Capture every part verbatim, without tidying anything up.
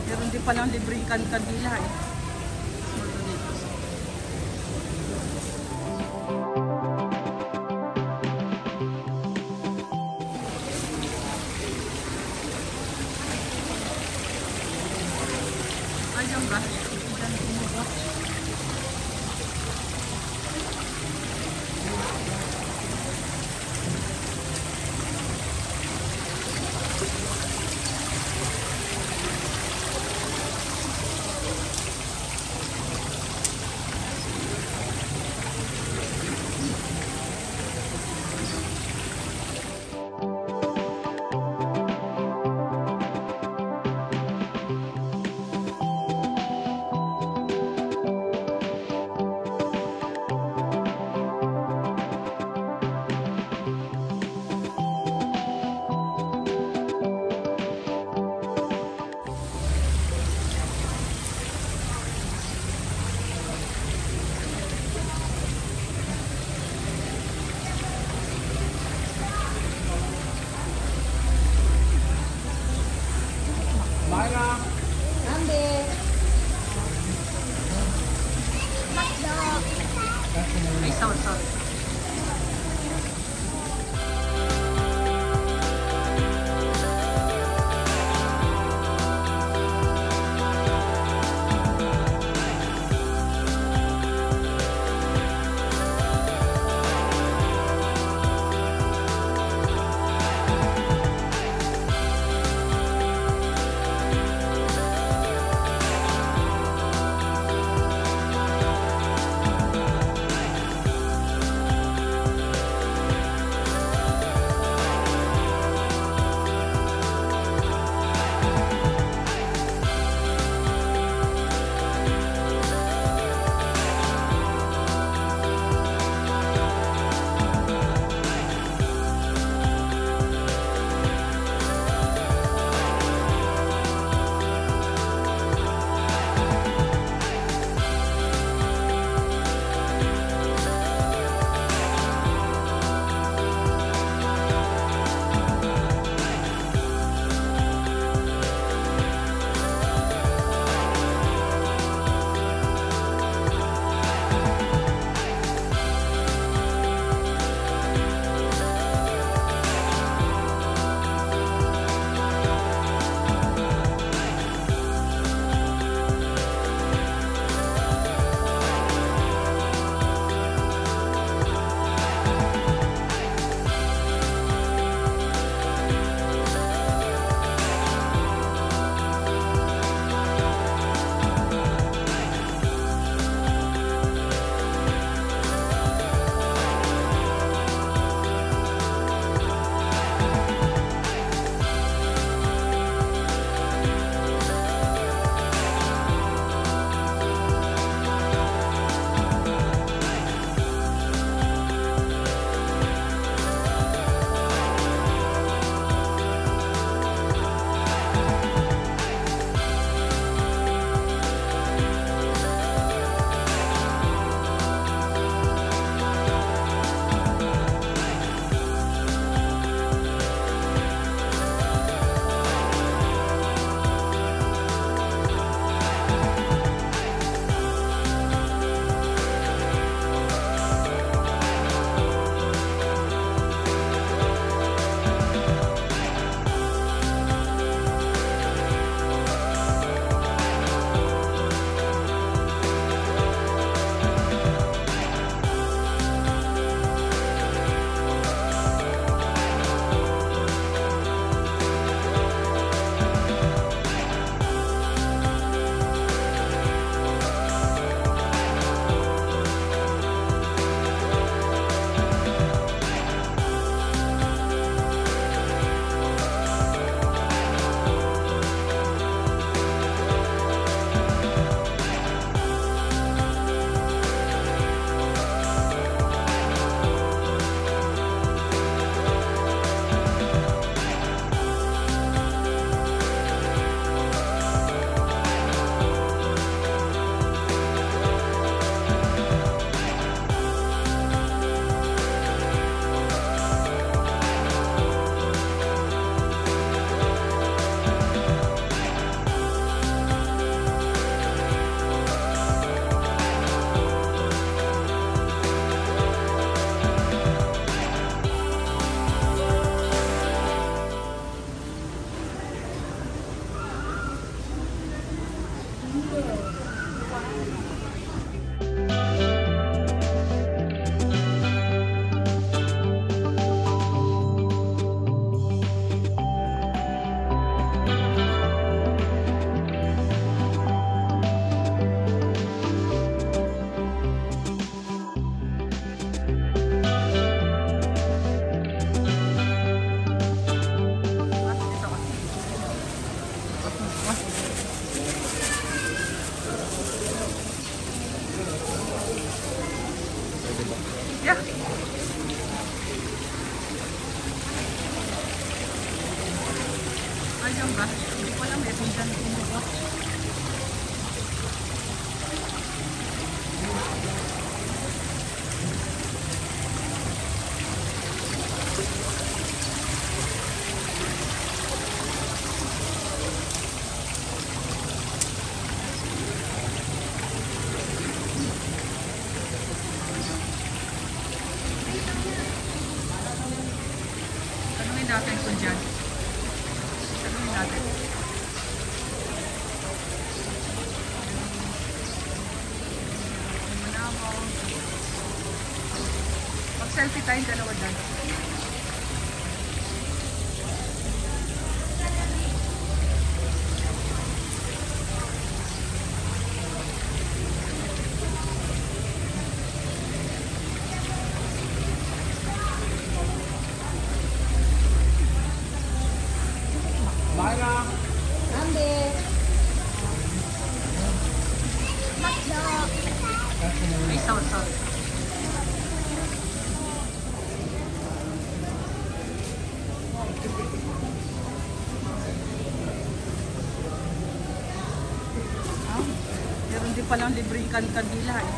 Meron din palang libreng kan-kandila eh. Ayan ba? Ayan tumubot. Ay, sorry, sorry. Yeah. Ayun ba? Hindi ko alam eh kung dyan kumuha. Tanungin natin kung dyan. Tanungin natin. Manawaw. Mag-selfie tayong dalawa dyan. Ay, sorry, sorry. Ah, meron din palang libre ikan kandila eh.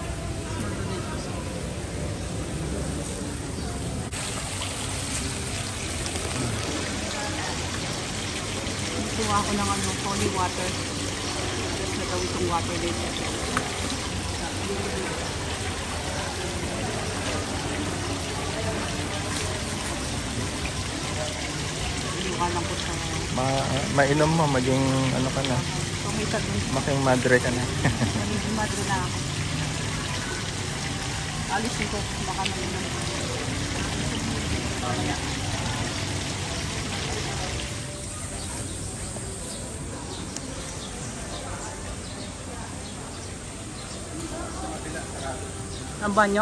Kuha ako ng ano, holy water. Nagawa itong water dito. Iwan lang po sa... Ma mainom mo, maging ano ka na, So, may tatlong maging madre ka na. magiging madre na ako. Alisin ko, baka mainom ko. Mamaya. Ang banyo?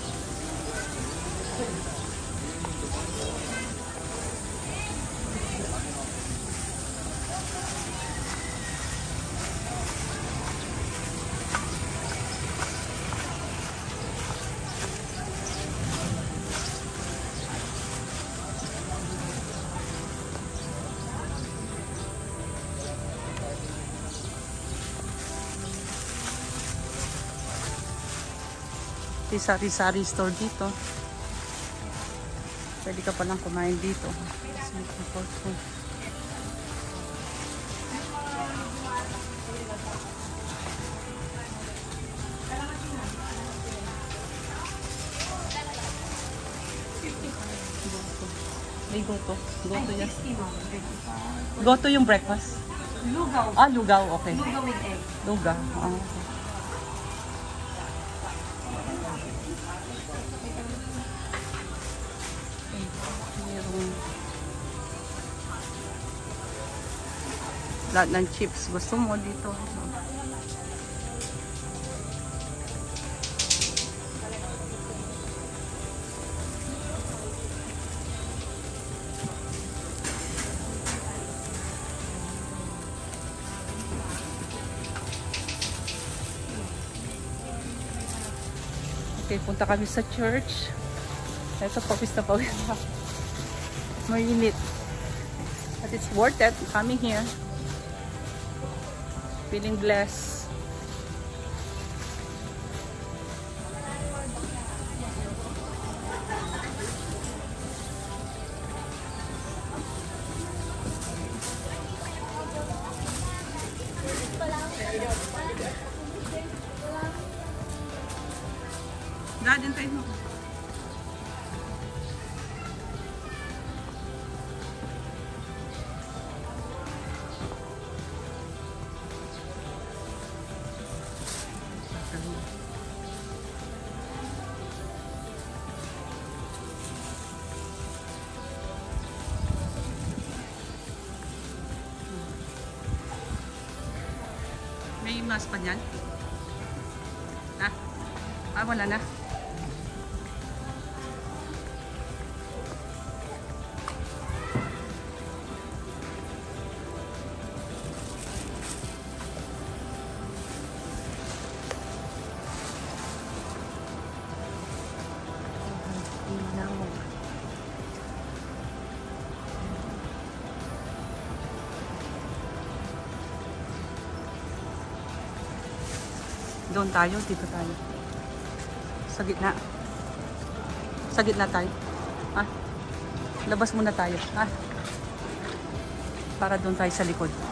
Sari-sari store dito. Pwede ka palang kumain dito. May goto. Goto yan. Goto yung breakfast. Lugaw. Ah, lugaw. Okay. Lugaw with egg. Lugaw. Ah, okay. Lahat ng chips gusto mo dito. Okay, punta kami sa church. Ito, pawis na pawis na. Mainit. But it's worth it coming here. Feeling blessed. Garden tayo mo. May mas pa niyan? Ah, ah wala na. Doon tayo, dito tayo. Sa gitna. Sa gitna tayo. Ah, labas muna tayo. Ah, para doon tayo sa likod.